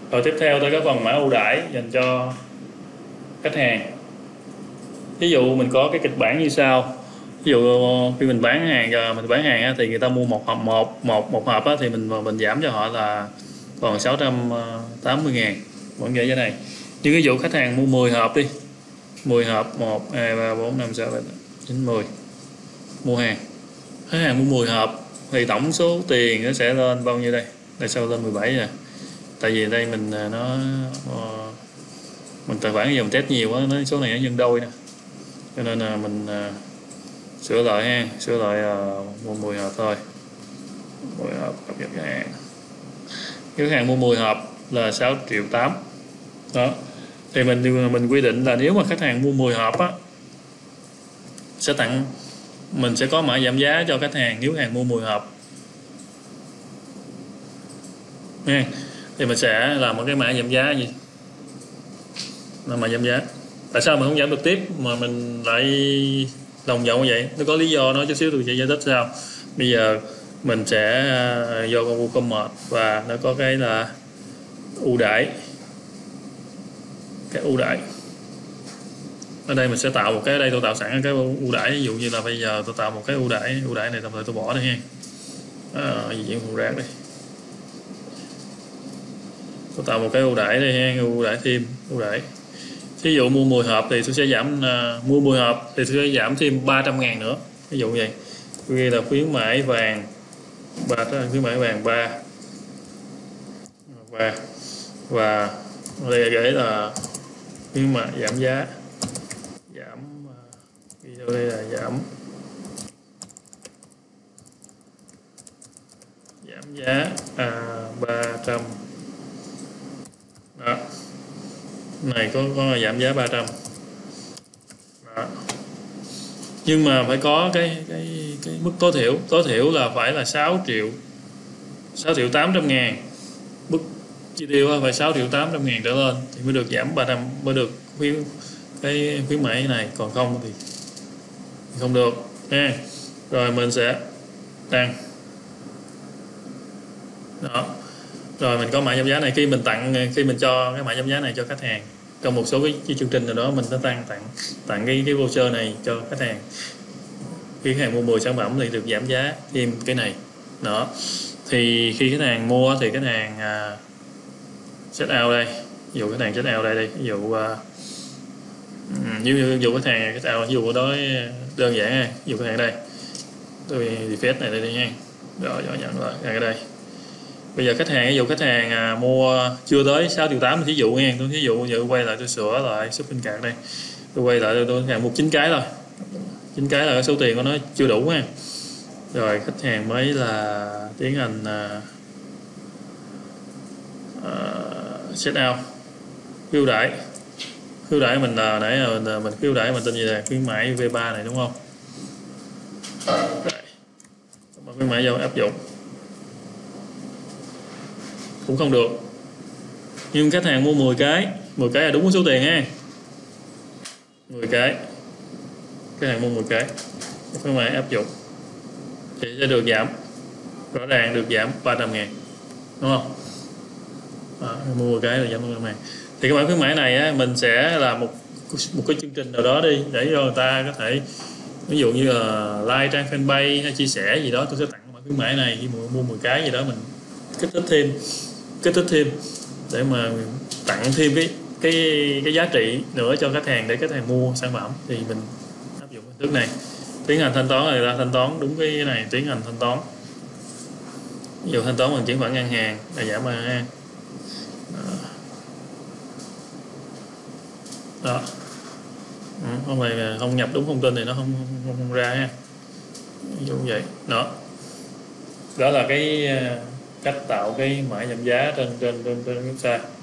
Rồi tiếp theo tới cái phần mã ưu đãi dành cho khách hàng. Ví dụ mình có cái kịch bản như sau. Ví dụ khi mình bán hàng thì người ta mua một hộp thì mình giảm cho họ là còn 680.000, vẫn vậy thế này. Nhưng ví dụ khách hàng mua 10 hộp đi, 10 hộp 1 2 3 4 5 6 7 9 10 mua hàng. Khách hàng mua 10 hộp thì tổng số tiền nó sẽ lên bao nhiêu đây? Tại sao lên 17 rồi? Tại vì đây mình mình tài khoản dòng test nhiều quá, số này nó nhân đôi nè, cho nên là mình sửa lại ha, sửa lại mua 10 hộp thôi, 10 hộp cập nhật hàng. Nếu hàng mua 10 hộp là 6,8 triệu đó. Thì mình quy định là nếu mà khách hàng mua 10 hộp á, mình sẽ có mã giảm giá cho khách hàng nếu hàng mua 10 hộp nha. Thì mình sẽ làm một cái mã giảm giá gì là mã giảm giá. Tại sao mình không giảm trực tiếp mà mình lại đồng vòng như vậy? Nó có lý do, nói chút xíu tôi sẽ giải thích sao. Bây giờ mình sẽ vô con WooCommerce và nó có cái là ưu đãi. Cái ưu đãi ở đây mình sẽ tạo một cái, ở đây tôi tạo sẵn cái ưu đãi. Ví dụ như là bây giờ tôi tạo một cái ưu đãi này, đồng thời tôi bỏ đây ha, gì vậy không rác đây, tôi tạo một cái ưu đãi đây ha, ưu đãi thêm ưu đãi. Ví dụ mua 10 hộp thì tôi sẽ giảm, mua 10 hộp thì tôi sẽ giảm thêm 300.000 nữa, ví dụ vậy. Ghi là khuyến mãi vàng 3, khuyến mãi vàng 3 và đây gửi là khuyến mãi giảm giá, video đây là giảm giá 300 đó. Này có giảm giá 300 đó. Nhưng mà phải có cái mức tối thiểu là phải là 6.800.000, mức chi tiêu phải 6.800.000 trở lên thì mới được giảm 300, mới được khuyến mãi này, còn không thì không được nha. Rồi mình sẽ tăng đó. Rồi mình có mã giảm giá này, khi mình cho cái mã giảm giá này cho khách hàng trong một số cái chương trình nào đó, mình sẽ tặng cái voucher này cho khách hàng. Khi khách hàng mua 10 sản phẩm thì được giảm giá thêm cái này đó. Thì khi khách hàng mua thì khách hàng check out đây, ví dụ khách hàng check out đây, ví dụ khách hàng check out, ví dụ đó đơn giản ha, ví dụ khách hàng đây, tôi defect này đây đi nha, rồi nhận lại cái đây. Bây giờ khách hàng mua chưa tới 6.8 triệu, ví dụ nha, tôi ví dụ giờ quay lại tôi sửa lại shopping cart đây, tôi quay lại tôi khách hàng mua 9 cái thôi, 9 cái là cái số tiền của nó chưa đủ ha. Rồi khách hàng mới là tiến hành set out ưu đãi mình là nãy là mình ưu đãi mình tên gì là khuyến mãi V3 này đúng không? Khuyến mãi vô áp dụng cũng không được, nhưng khách hàng mua 10 cái là đúng số tiền ha. 10 cái khách hàng mua 10 cái khuyến mãi áp dụng thì sẽ được giảm, rõ ràng được giảm 300.000 đúng không? Mua 10 cái là giảm 300.000. Thì cái mã khuyến mãi này á, mình sẽ làm một cái chương trình nào đó đi để cho người ta có thể, ví dụ như là like trang fanpage hay chia sẻ gì đó, tôi sẽ tặng mã khuyến mãi này. Khi mua 10 cái gì đó mình kích thích thêm để mà tặng thêm cái giá trị nữa cho khách hàng để khách hàng mua sản phẩm, thì mình áp dụng hình thức này. Tiến hành thanh toán là thanh toán đúng cái này, tiến hành thanh toán, ví dụ thanh toán bằng chuyển khoản ngân hàng là giảm ha đó. Không phải không nhập đúng thông tin thì nó không ra ha, ví dụ vậy đó. Đó là cái cách tạo cái mã giảm giá trên website.